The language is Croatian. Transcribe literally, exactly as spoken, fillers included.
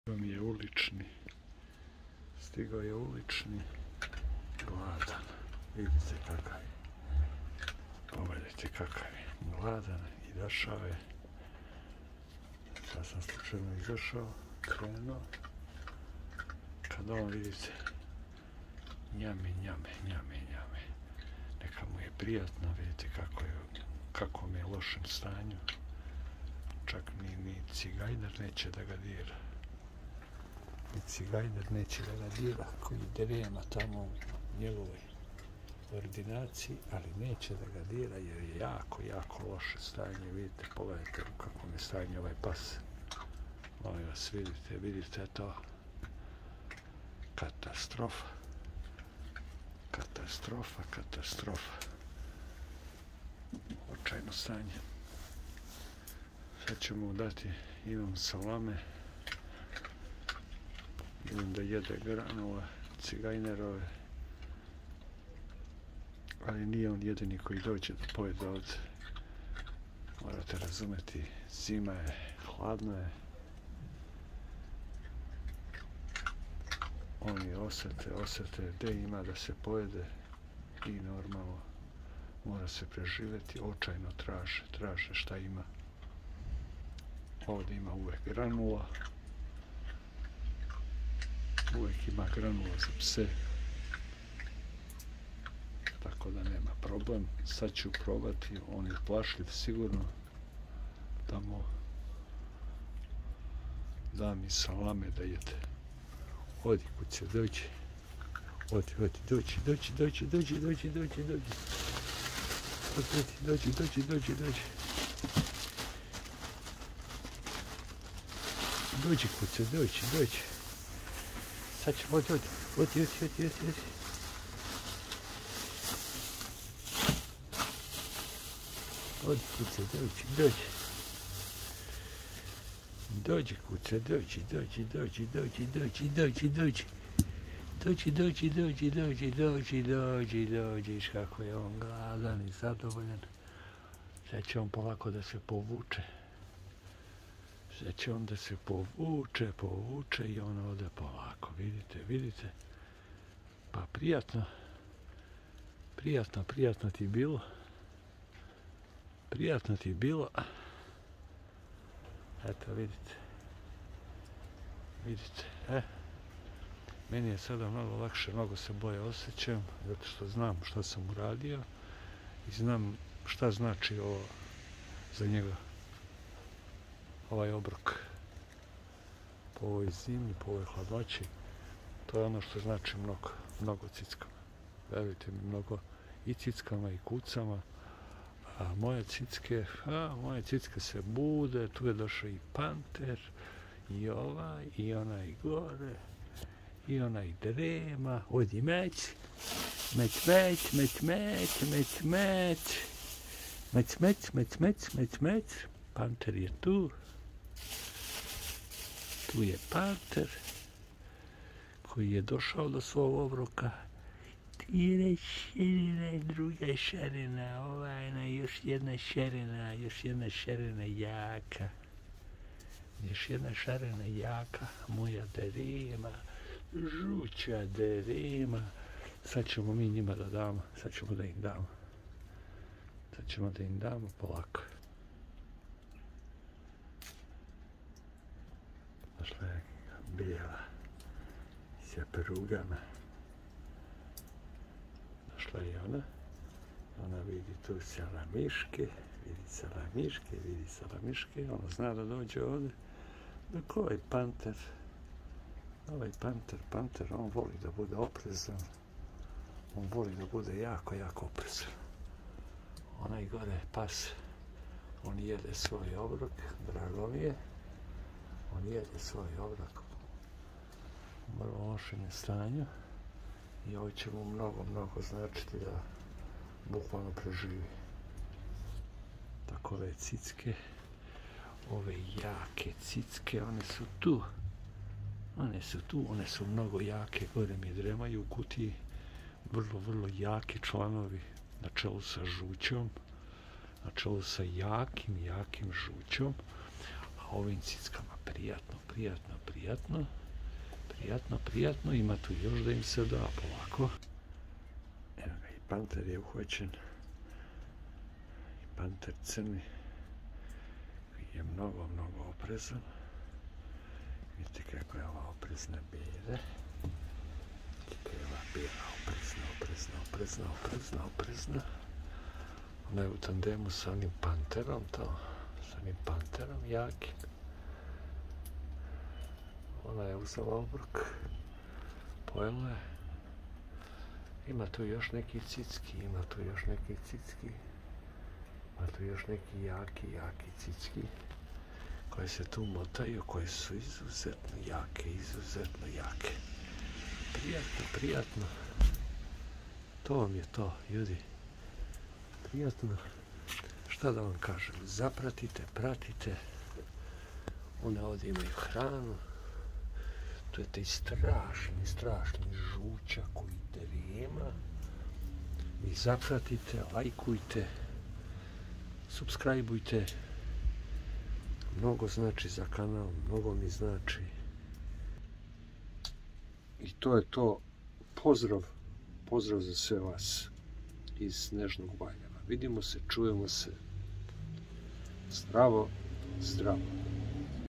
Stigao mi je ulični, stigao je ulični, gladan, vidite kakav je, pogledajte kakav je, gladan i došao je, ja sam slučajno izašao, krenuo, kad on vidite, njame, njame, njame, njame, neka mu je prijatno, vidite kako je, kako mi je u lošem stanju, čak ni, ni cigajner neće da ga dira. I cigajner neće da ga dira, koji drema tamo u njegovoj ordinaciji, ali neće da ga dira jer je jako, jako loše stanje. Vidite, pogledajte u kakvom je stanje ovaj pas. Molim vas, vidite, vidite to. Katastrofa. Katastrofa, katastrofa. Očajno stanje. Sad ćemo mu dati, imam salame. Vidim da jede granula cigajnerove, ali nije on jedini koji dođe da pojede ovdje. Morate razumeti, zima je, hladno je. Oni osete, osete gdje ima da se pojede i normalno mora se preživjeti, očajno traže, traže šta ima. Ovdje ima uvek granula. Uvijek ima granula za pse, tako da nema problem. Sad ću probati, on je plašljiv sigurno, da mu da mi salame da jede. Odi kuće, dođi, odi, odi, dođi, dođi, dođi, dođi, dođi, dođi, dođi, dođi, dođi, dođi, dođi, dođi kuće, dođi, dođi. Sad ćemo, odi, odi, odi, odi, odi, odi, odi. Odi kuće, dođi, dođi. Dođi kuće, dođi, dođi, dođi, dođi, dođi, dođi, dođi. Dođi, dođi, dođi, dođi, dođi, dođi, dođi, iš kako je on gladan i zadovoljan. Sad će on polako da se povuče. Sad će on da se povuče, povuče i on ode polako. Vidite, vidite. Pa prijatno. Prijatno, prijatno ti bilo. Prijatno ti bilo. Eto, vidite. Vidite, e. Meni je sada mnogo lakše, mnogo se bolje osjećam, zato što znam šta sam uradio i znam šta znači ovo za njega. Ovaj obrok po ovoj zimi, po ovoj hladnoći, to je ono što znači mnogo, mnogo cickama. Verujte mi, mnogo i cickama i kucama, a moje cicke, a moje cicke se bude, tu je došao i panter, i ovaj, i onaj gore, i onaj drema, odi meć, meć, meć, meć, meć, meć, meć, meć, meć, meć, meć, meć, meć, panter je tu. Tu je panter koji je došao do svog obroka. Tire šerina, druga šerina, ovajna, još jedna šerina, još jedna šerina jaka. Još jedna šerina jaka, moja derema, žuća derema. Sad ćemo mi njima da damo, sad ćemo da im damo. Sad ćemo da im damo polako. Došla je bijela sa perugama. Došla je ona. Ona vidi tu salamiške, vidi salamiške, vidi salamiške. Ona zna da dođe ovdje. Dok ovaj panter, ovaj panter, panter, on voli da bude oprezan. On voli da bude jako, jako oprezan. Onaj gore pas, on jede svoj obrok, drago mi je. On jede svoj obrok u vrlo lošem stanju i ovo će mu mnogo, mnogo značiti da bukvalno preživi. Tako ove cicke, ove jake cicke, one su tu. One su tu, one su mnogo jake, gore mi dremaju u kutiji. Vrlo, vrlo jaki članovi na čelu sa žućom, na čelu sa jakim, jakim žućom, a ovim cickama prijatno, prijatno, prijatno. Prijatno, prijatno. Ima tu još da im se da polako. Evo ga, i panter je uhvaćen. I panter crni. Koji je mnogo, mnogo oprezan. Vidite kako je ova oprezna bjeda. Kako je ova bjeda oprezna, oprezna, oprezna, oprezna, oprezna. Ona je u tandemu sa onim panterom, to, sa onim panterom jakim. Ona je uzela obrok, pojela je. Ima tu još neki cicki, ima tu još neki cicki. Ima tu još neki jaki, jaki cicki koji se tu motaju, koji su izuzetno jake, izuzetno jake. Prijatno, prijatno. To vam je to, ljudi. Prijatno. Šta da vam kažem? Zapratite, pratite. One ovdje imaju hranu. To je taj strašni, strašni žučak koji drema. Vi zapratite, lajkujte, subscribeujte. Mnogo znači za kanal, mnogo mi znači. I to je to. Pozdrav, pozdrav za sve vas iz Snežnog Valjeva. Vidimo se, čujemo se. Zdravo, zdravo.